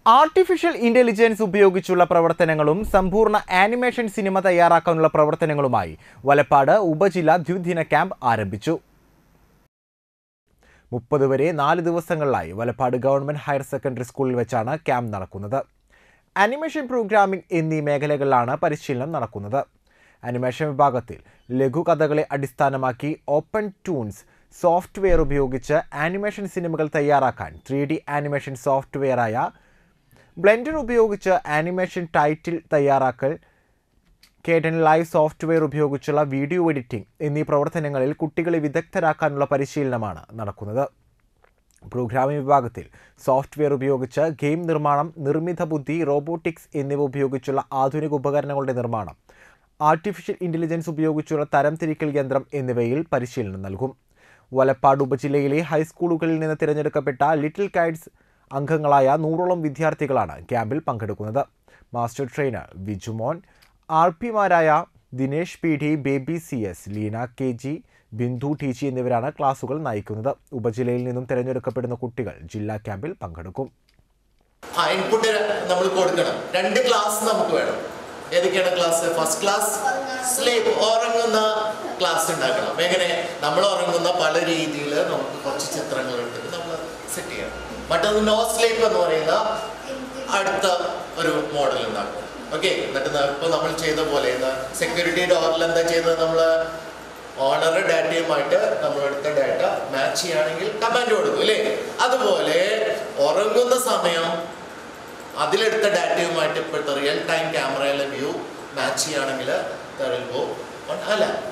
Artificial intelligence ഉപയോഗിച്ചുള്ള പ്രവർത്തനങ്ങളും സമ്പൂർണ്ണ ആനിമേഷൻ സിനിമ തയ്യാറാക്കാനുള്ള പ്രവർത്തനങ്ങളുമായി വലപ്പാട് ഉപജില്ലാ ദ്വിദിന ക്യാമ്പ് ആരംഭിച്ചു. 30 വരെ 4 ദിവസങ്ങളിലായി വലപ്പാട് ഗവൺമെന്റ് ഹയർ സെക്കൻഡറി സ്കൂളിൽ വെച്ചാണ് ക്യാമ്പ് നടക്കുന്നത്. ആനിമേഷൻ പ്രോഗ്രാമിംഗ് എന്നീ മേഖലകളിലാണ് പരിശീലനം നടക്കുന്നത്. ആനിമേഷൻ വിഭാഗത്തിൽ ലഘുകഥകളെ അടിസ്ഥാനമാക്കി ഓപ്പൺ ടൂൺസ് സോഫ്റ്റ്വെയർ ഉപയോഗിച്ച് ആനിമേഷൻ സിനിമകൾ തയ്യാറാക്കാൻ 3D ആനിമേഷൻ സോഫ്റ്റ്വെയറായ ബ്ലെൻഡർ ഉപയോഗിച്ച് ആനിമേഷൻ ടൈറ്റിൽ തയ്യാറാക്കൽ, കേഡൻ ലൈവ് സോഫ്റ്റ്വെയർ ഉപയോഗിച്ചുള്ള വീഡിയോ എഡിറ്റിംഗ് എന്നീ പ്രവർത്തനങ്ങളിൽ കുട്ടികളെ വിദഗ്ധരാക്കാനുള്ള പരിശീലനമാണ് നടക്കുന്നത്. പ്രോഗ്രാമിംഗ് വിഭാഗത്തിൽ സോഫ്റ്റ്വെയർ ഉപയോഗിച്ച് ഗെയിം നിർമ്മാണം, നിർമ്മിത ബുദ്ധി, റോബോട്ടിക്സ് എന്നിവ ഉപയോഗിച്ചുള്ള ആധുനിക ഉപകരണങ്ങളുടെ നിർമ്മാണം, ആർട്ടിഫിഷ്യൽ ഇന്റലിജൻസ് ഉപയോഗിച്ചുള്ള തരംതിരിക്കൽ യന്ത്രം എന്നിവയിൽ പരിശീലനം നൽകും. വലപ്പാട് ഉപജില്ലയിലെ ഹൈസ്കൂളുകളിൽ നിന്ന് തിരഞ്ഞെടുക്കപ്പെട്ട ലിറ്റിൽ കൈറ്റ്സ് അംഗങ്ങളായ 100ഓളം വിദ്യാർത്ഥികളാണ് ക്യാമ്പിൽ പങ്കെടുക്കുന്നത്. മാസ്റ്റർ ട്രെയിനർ വിജുമോൻ, ആർപിമാരായ Dinesh PD, Baby CS, Leena KG, Bindu TG എന്നിവരാണ് ക്ലാസുകൾ നയിക്കുന്നത്. ഉപജില്ലയിൽ നിന്നും തിരഞ്ഞെടുക്കപ്പെടുന്ന കുട്ടികൾ ജില്ലാ ക്യാമ്പിൽ പങ്കെടുക്കും. ഇൻപുട്ട് നമ്മൾ കൊടുക്കണം. 2 ക്ലാസ് നമുക്ക് വേണം. ഏതൊക്കെയാണ് ക്ലാസ്? ഫസ്റ്റ് ക്ലാസ് സ്ലീപ്പ്, ഉറങ്ങുന്ന ക്ലാസ് ഉണ്ടാക്കണം. എങ്ങനെ? നമ്മൾ ഉറങ്ങുന്ന പല രീതിയിൽ നമുക്ക് കുറച്ച് ചിത്രങ്ങൾ എടുത്തിട്ട് നമ്മൾ സെറ്റ് ചെയ്യണം. മറ്റൊന്ന് നോ സ്ലീപ്പ് എന്ന് പറയുന്ന അടുത്ത ഒരു മോഡൽ ഉണ്ടാക്കും. ഓക്കെ, എന്നിട്ട് ഇപ്പോൾ നമ്മൾ ചെയ്ത പോലെ സെക്യൂരിറ്റി ഡോറിൽ എന്താ ചെയ്തത്? നമ്മൾ ഓണർ ഡാറ്റയുമായിട്ട് നമ്മളെടുത്ത ഡാറ്റ മാച്ച് ചെയ്യുകയാണെങ്കിൽ കമാൻഡ് കൊടുക്കും അല്ലേ? അതുപോലെ ഉറങ്ങുന്ന സമയം അതിലെടുത്ത ഡാറ്റയുമായിട്ട് ഇപ്പോഴത്തെ റിയൽ ടൈം ക്യാമറയിലെ വ്യൂ മാച്ച് ചെയ്യുകയാണെങ്കിൽ അല്ല